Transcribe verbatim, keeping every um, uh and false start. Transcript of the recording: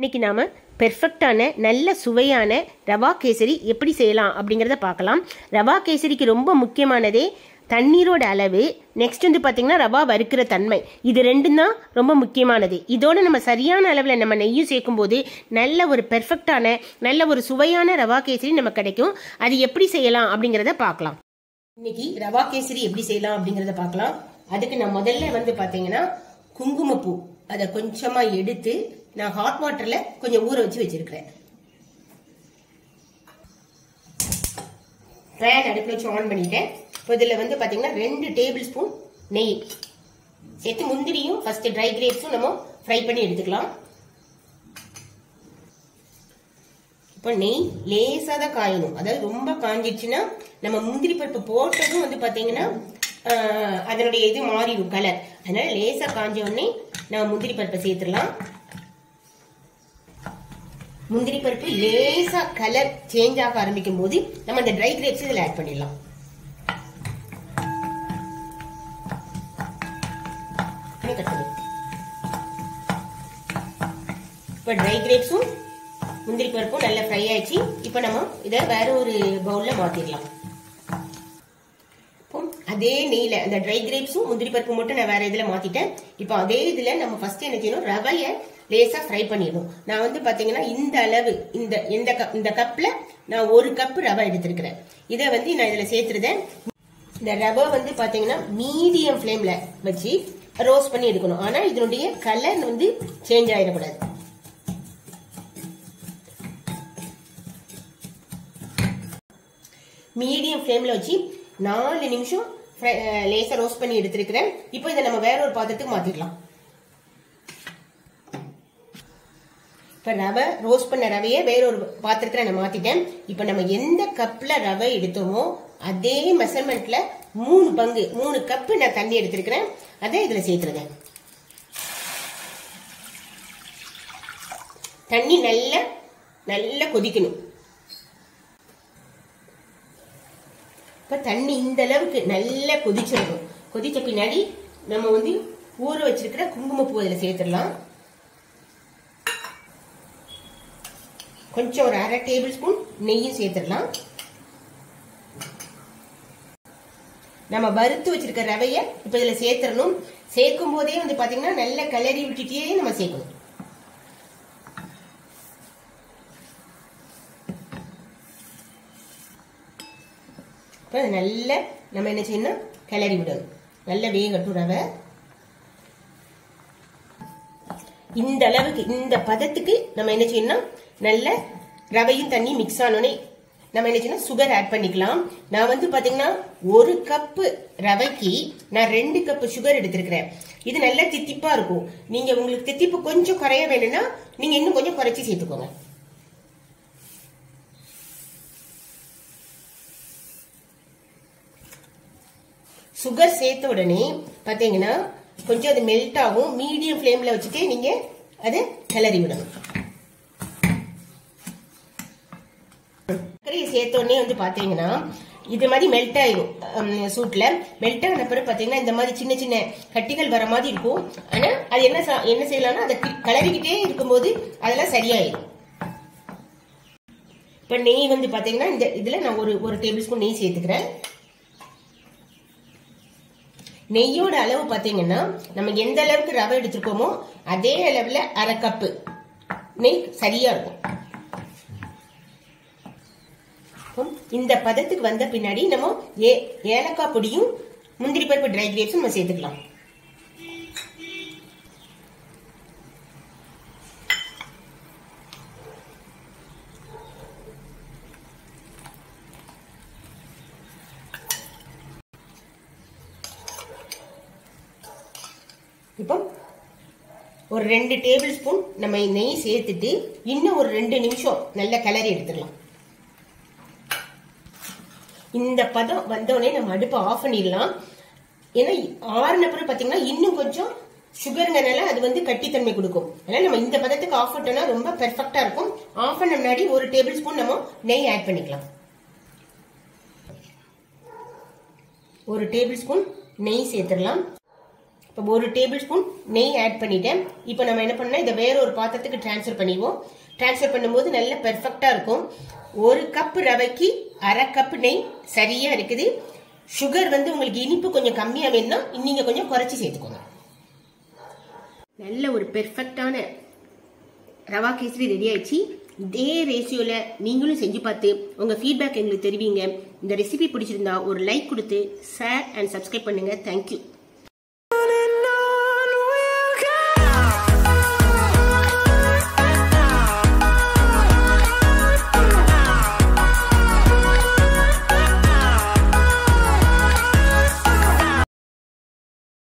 இன்னைக்கு நாம பெர்ஃபெக்டான நல்ல சுவையான ரவா கேசரி எப்படி செய்யலாம் அப்படிங்கிறத பார்க்கலாம். ரவா கேசரிக்கு ரொம்ப முக்கியமானதே தண்ணீரோட அளவு, நெக்ஸ்ட் வந்து பார்த்தீங்கன்னா ரவா வறுக்கிற தன்மை, இது ரெண்டும் தான் ரொம்ப முக்கியமானது. இதோட நம்ம சரியான அளவில் நம்ம நெய்யும் சேர்க்கும் போது நல்ல ஒரு பெர்ஃபெக்டான நல்ல ஒரு சுவையான ரவா கேசரி நமக்கு கிடைக்கும். அது எப்படி செய்யலாம் அப்படிங்கிறத பார்க்கலாம். இன்னைக்கு ரவா கேசரி எப்படி செய்யலாம் அப்படிங்கிறத பார்க்கலாம். அதுக்கு நான் முதல்ல வந்து பார்த்தீங்கன்னா குங்குமப்பூ அதை கொஞ்சமா எடுத்து நான் ஹாட் வாட்டர்ல கொஞ்சம் ஊற வச்சு வச்சிருக்கிறேன். பேன் அடுப்புல வச்சு ஆன் பண்ணிட்டேன். இப்போ இதுல வந்து பாத்தீங்கன்னா ரெண்டு டேபிள் ஸ்பூன் நெய் சேர்த்து முந்திரியும் ஃபர்ஸ்ட் ட்ரை கிரேப்ஸும் நம்ம ஃப்ரை பண்ணி எடுத்துக்கலாம். இப்போ நெய் லேசா தான் காயணும், அதாவது ரொம்ப காஞ்சிடுச்சுன்னா நம்ம முந்திரி பருப்பு போட்டதும் வந்து பாத்தீங்கன்னா அதனுடைய இது மாறிடும் கலர். அதனால லேசா காஞ்ச உடனே நம்ம முந்திரி பருப்பை சேர்த்துடலாம். முந்திரி பருப்பு லேசா கலர் சேஞ்ச் ஆக ஆரம்பிக்கும் போது நம்ம இந்த ட்ரை கிரேப்ஸ் இதுல ஆட் பண்ணிடலாம். இப்ப ட்ரை கிரேப்ஸும் முந்திரி பருப்பும் நல்லா ஃப்ரை ஆயிடுச்சு. இப்ப நம்ம இதை வேற ஒரு பவுல்ல மாத்திடலாம். அதே நெய்ல அந்த ட்ரை கிரேப்ஸும் முந்திரி பருப்பு மட்டும் நான் வேற இதுல மாத்திட்டேன். இப்போ அதே இதுல நம்ம ஃபர்ஸ்ட் என்ன செய்யணும், ரவைய லேசா ஃப்ரை பண்ணிடணும். நான் வந்து பாத்தீங்கன்னா இந்த அளவு இந்த இந்த இந்த கப்ல நான் ஒரு கப் ரவை எடுத்திருக்கிறேன். இதை வந்து நான் இதுல சேர்த்துருதேன். இந்த ரவை வந்து பாத்தீங்கன்னா மீடியம் ஃபிளேம்ல வச்சு ரோஸ்ட் பண்ணி எடுக்கணும். ஆனா இதனுடைய கலர் வந்து சேஞ்ச் ஆயிடக்கூடாது. மீடியம் ஃபிளேம்ல வச்சு நாலு நிமிஷம் லேசா ரோஸ்ட் பண்ணி எடுத்திருக்கிறேன். இப்போ இதை நம்ம வேற ஒரு பாத்திரத்துக்கு மாத்திடலாம். இப்ப ரவை ரோஸ்ட் பண்ண ரவையை வேற ஒரு பாத்திரத்துல நான் மாத்திட்டேன். இப்ப நம்ம எந்த கப்ல ரவை எடுத்தோமோ அதே மெஷர்மெண்ட்ல மூணு பங்கு மூணு கப் நான் தண்ணி எடுத்திருக்கிறேன். அதை இதுல சேர்த்துருங்க. தண்ணி நல்ல நல்லா கொதிக்கணும். இப்ப தண்ணி இந்த அளவுக்கு நல்லா கொதிச்சிடணும். கொதிச்ச பின்னாடி நம்ம வந்து ஊற வச்சிருக்கிற குங்குமப்பூ இதுல சேர்த்துடலாம். கொஞ்சம் ஒரு அரை டேபிள் ஸ்பூன் நெய்யும் சேர்த்துடலாம். நம்ம வறுத்து வச்சிருக்க ரவைய இப்ப இதுல சேர்த்துடணும். சேர்க்கும் போதே வந்து பாத்தீங்கன்னா நல்ல கலரி விட்டுட்டே நம்ம சேர்க்கணும். இப்ப நல்ல நம்ம என்ன செய்யணும், கிளறி விடணும். நல்ல வேகட்டும் ரவை. இந்த அளவுக்கு இந்த பதத்துக்கு நம்ம என்ன செய்யணும், நல்ல ரவையும் தண்ணி மிக்ஸ் ஆனோடனே நம்ம என்ன செய்யணும், சுகர் ஆட் பண்ணிக்கலாம். நான் வந்து பாத்தீங்கன்னா ஒரு கப்பு ரவைக்கு நான் ரெண்டு கப்பு சுகர் எடுத்திருக்கிறேன். இது நல்ல தித்திப்பா இருக்கும். நீங்க உங்களுக்கு தித்திப்பு கொஞ்சம் குறைய வேணும்னா நீங்க இன்னும் கொஞ்சம் குறைச்சி சேர்த்துக்கோங்க. சுகர் சேர்த்த உடனே பாத்தீங்கன்னா கொஞ்சம் அது மெல்ட் ஆகும். மீடியம் ஃபிளேம்ல வச்சுட்டு நீங்க அதை கிளறி விடணும். சர்க்கரையை சேர்த்த உடனே வந்து பாத்தீங்கன்னா இது மாதிரி மெல்ட் ஆயிடும். சூட்ல மெல்ட் ஆன பிறகு பாத்தீங்கன்னா இந்த மாதிரி சின்ன சின்ன கட்டிகள் வர மாதிரி இருக்கும். ஆனா அது என்ன என்ன செய்யலாம்னா அதை கிளறிக்கிட்டே இருக்கும்போது அதெல்லாம் சரியாயிடும். இப்ப நெய் வந்து பாத்தீங்கன்னா இந்த இதுல நான் ஒரு ஒரு டேபிள் ஸ்பூன் நெய் சேர்த்துக்கிறேன். நெய்யோட அளவு பாத்தீங்கன்னா நம்ம எந்த அளவுக்கு ரவை எடுத்துருக்கோமோ அதே அளவுல அரை கப்பு நெய் சரியா இருக்கும். இந்த பதத்துக்கு வந்த பின்னாடி நம்ம ஏலக்காய் பொடியும் முந்திரி பருப்பு ட்ரை கிரேப்ஸும் நம்ம சேர்த்துக்கலாம். இப்போ ஒரு ரெண்டு டேபிள் ஸ்பூன் நம்ம நெய் சேர்த்துட்டு இன்னும் ஒரு ரெண்டு நிமிஷம் நல்ல கிளறி எடுத்துடலாம். இந்த பதம் வந்தோடனே நம்ம அடுப்பை ஆஃப் பண்ணிடலாம். ஏன்னா ஆறுன பிறகு பாத்தீங்கன்னா இன்னும் கொஞ்சம் சுகருங்கனால அது வந்து கட்டித்தன்மை கொடுக்கும். அதனால நம்ம இந்த பதத்துக்கு ஆஃப் பண்ணிட்டோம்னா ரொம்ப பெர்ஃபெக்டா இருக்கும். ஆஃப் பண்ண முன்னாடி ஒரு டேபிள் ஸ்பூன் நம்ம நெய் ஆட் பண்ணிக்கலாம். ஒரு டேபிள் ஸ்பூன் நெய் சேர்த்துடலாம். இப்போ ஒரு டேபிள் ஸ்பூன் நெய் ஆட் பண்ணிட்டேன். இப்போ நம்ம என்ன பண்ணோம், இதை வேற ஒரு பாத்திரத்துக்கு டிரான்ஸ்ஃபர் பண்ணிடுவோம். டிரான்ஸ்ஃபர் பண்ணும்போது நல்ல பெர்ஃபெக்டா இருக்கும். ஒரு கப் ரவைக்கு அரை கப் நெய் சரியா இருக்குது. சுகர் வந்து உங்களுக்கு இனிப்பு கொஞ்சம் கம்மியா வேணும்னா நீங்க கொஞ்சம் குறைச்சி சேர்த்துக்கோங்க. நல்ல ஒரு பெர்ஃபெக்டான ரவா கேசரி ரெடி ஆயிடுச்சு. இதே ரேஷியோல நீங்களும் செஞ்சு பார்த்து உங்க ஃபீட்பேக் எங்களுக்கு தெரிவிங்க. இந்த ரெசிபி பிடிச்சிருந்தா ஒரு லைக் கொடுத்து ஷேர் அண்ட் சப்ஸ்கிரைப் பண்ணுங்க. தேங்க்யூ.